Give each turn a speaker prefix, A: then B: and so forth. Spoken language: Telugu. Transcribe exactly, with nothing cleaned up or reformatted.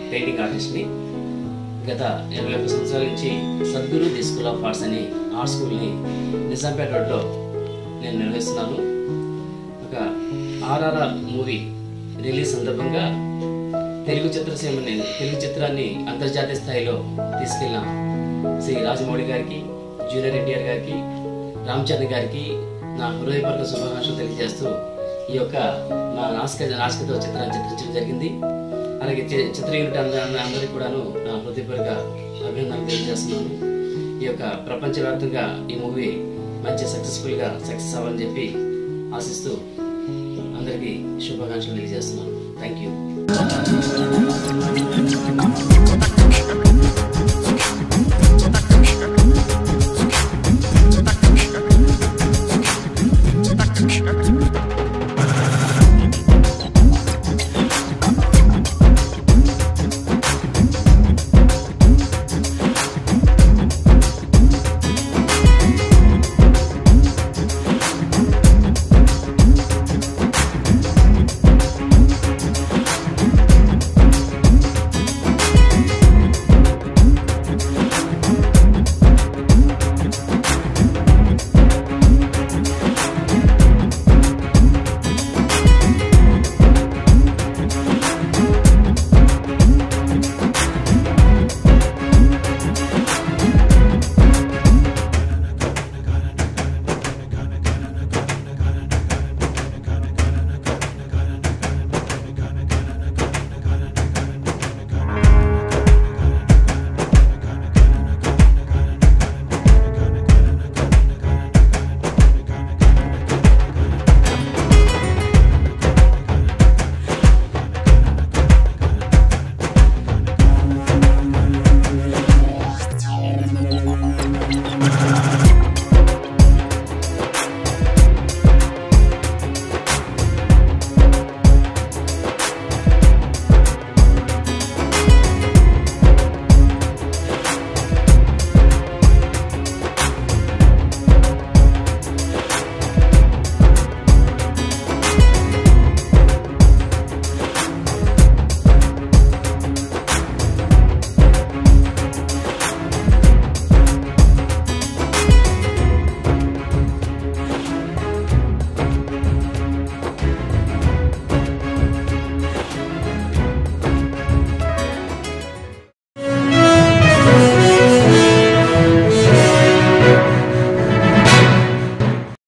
A: పెయింటింగ్ ఆర్టిస్ట్ని. గత ఇరవై ఒక్క సంవత్సరాల నుంచి Sadguru the school of arts అని ఆర్ట్ స్కూల్ని నిజాంపేట రోడ్లో నేను నిర్వహిస్తున్నాను. ఒక ఆర్ఆర్ఆర్ మూవీ రిలీజ్ సందర్భంగా తెలుగు చిత్రసీమని తెలుగు చిత్రాన్ని అంతర్జాతీయ స్థాయిలో తీసుకెళ్ళిన శ్రీ రాజమౌళి గారికి, జూనియర్ ఎన్టీఆర్ గారికి, రామచరణ్ గారికి నా హృదయపూర్వక శుభాకాంక్షలు తెలియజేస్తూ ఈ యొక్క నా నాసిక నాసికతో చిత్రాన్ని చిత్రించడం జరిగింది. అలాగే చిత్ర యూనిట్ అందరికీ కూడాను నా హృదయపూర్వక అభినందనలు తెలియజేస్తున్నాను. ఈ యొక్క ప్రపంచవ్యాప్తంగా ఈ మూవీ మంచి సక్సెస్ఫుల్గా సక్సెస్ అవ్వాలని చెప్పి ఆశిస్తూ అందరికీ శుభాకాంక్షలు తెలియజేస్తున్నాను. Thank you.